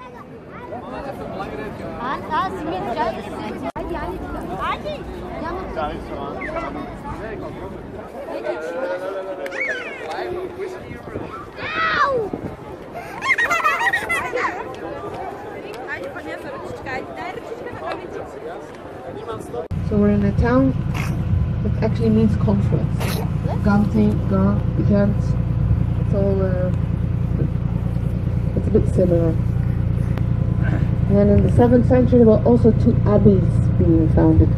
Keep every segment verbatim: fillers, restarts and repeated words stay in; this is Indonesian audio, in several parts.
So we're in a town that actually means confluence. Gante, Ga, Gant, it's all uh, it's a bit similar. And in the seventh century there were also two abbeys being founded.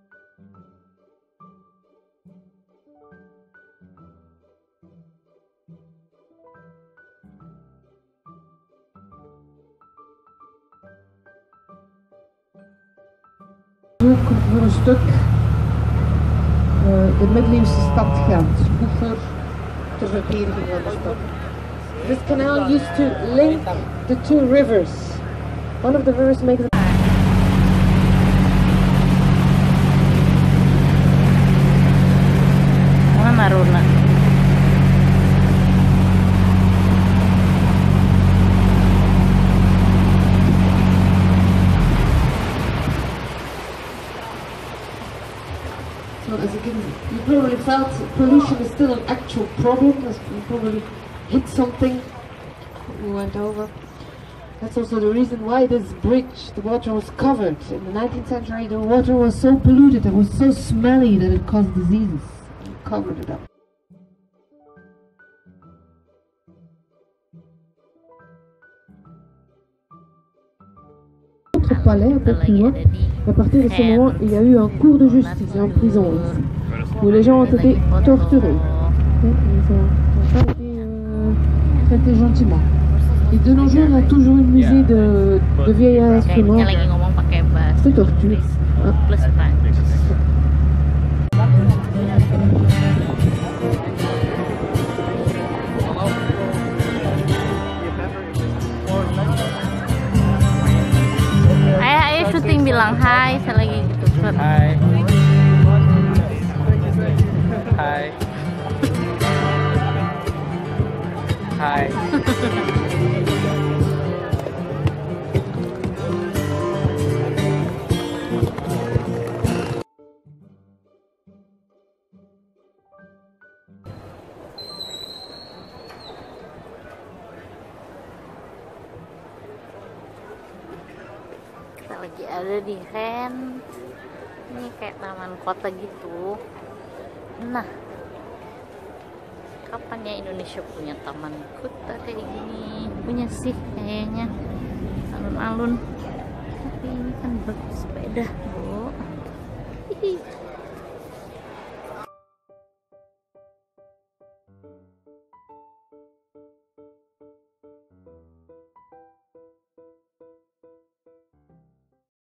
Voor een stuk uh, de middeleeuwse stad Gent, vroeger ter verdediging van de stad. This canal used to link the two rivers. One of the rivers makes it. Maruna. So as you can, you probably felt pollution is still an actual problem. As you probably hit something we went over. That's also the reason why this bridge, the water was covered. In the nineteenth century the water was so polluted, it was so smelly that it caused diseases. It covered it up. Notre palais, un peu plus loin, à partir de ce moment, il y a eu un cours de justice en prison ici, où les gens ont été torturés. Ils n'ont pas été euh, traités gentiment. Et de nos jours, il y a toujours un musée de, de vieilles instruments. C'est torture. Hein? Syuting bilang hai, saya lagi gitu. Hai. Hai. Hai. Kita lagi ada di Gent. Ini kayak taman kota gitu. Nah, kapan ya Indonesia punya taman kota kayak gini? Punya sih kayaknya, alun-alun. Tapi ini kan bersepeda, Bu. Hihi.